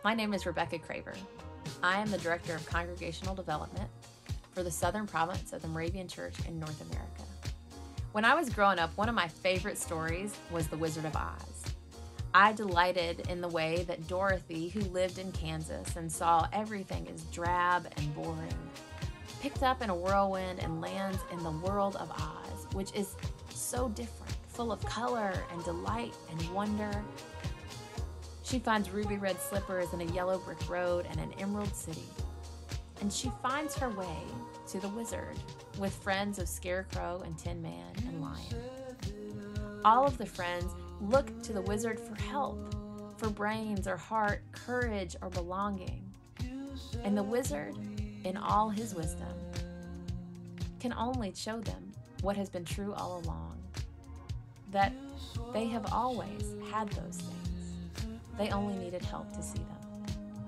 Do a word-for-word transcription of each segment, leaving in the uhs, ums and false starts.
My name is Rebecca Craver. I am the Director of Congregational Development for the Southern Province of the Moravian Church in North America. When I was growing up, one of my favorite stories was The Wizard of Oz. I delighted in the way that Dorothy, who lived in Kansas and saw everything as drab and boring, picked up in a whirlwind and lands in the world of Oz, which is so different, full of color and delight and wonder. She finds ruby red slippers and a yellow brick road and an emerald city. And she finds her way to the wizard with friends of Scarecrow and Tin Man and Lion. All of the friends look to the wizard for help, for brains or heart, courage or belonging. And the wizard, in all his wisdom, can only show them what has been true all along, that they have always had those things. They only needed help to see them.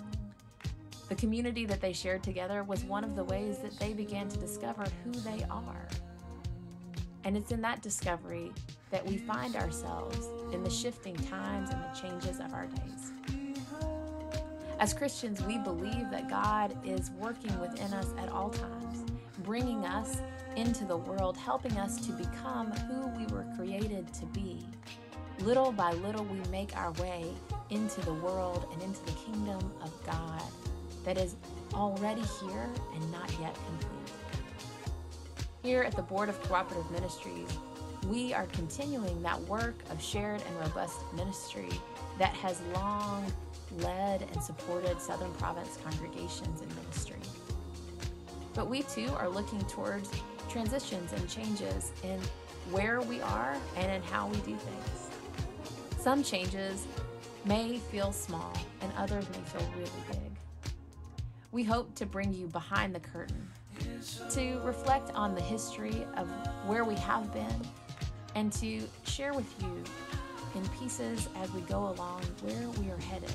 The community that they shared together was one of the ways that they began to discover who they are. And it's in that discovery that we find ourselves in the shifting times and the changes of our days. As Christians, we believe that God is working within us at all times, bringing us into the world, helping us to become who we were created to be. Little by little, we make our way into the world and into the kingdom of God that is already here and not yet complete. Here at the Board of Cooperative Ministries, we are continuing that work of shared and robust ministry that has long led and supported Southern Province congregations in ministry. But we too are looking towards transitions and changes in where we are and in how we do things. Some changes may feel small and others may feel really big. We hope to bring you behind the curtain to reflect on the history of where we have been and to share with you in pieces as we go along where we are headed.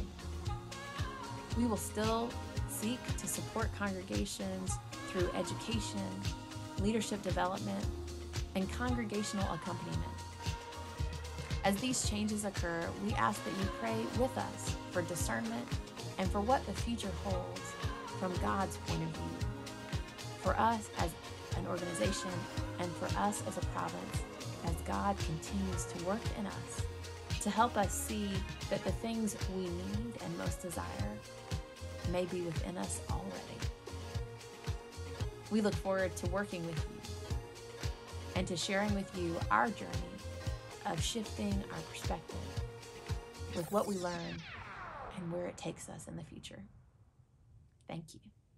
We will still seek to support congregations through education, leadership development, and congregational accompaniment. As these changes occur, we ask that you pray with us for discernment and for what the future holds from God's point of view, for us as an organization and for us as a province, as God continues to work in us to help us see that the things we need and most desire may be within us already. We look forward to working with you and to sharing with you our journey of shifting our perspective with what we learn and where it takes us in the future. Thank you.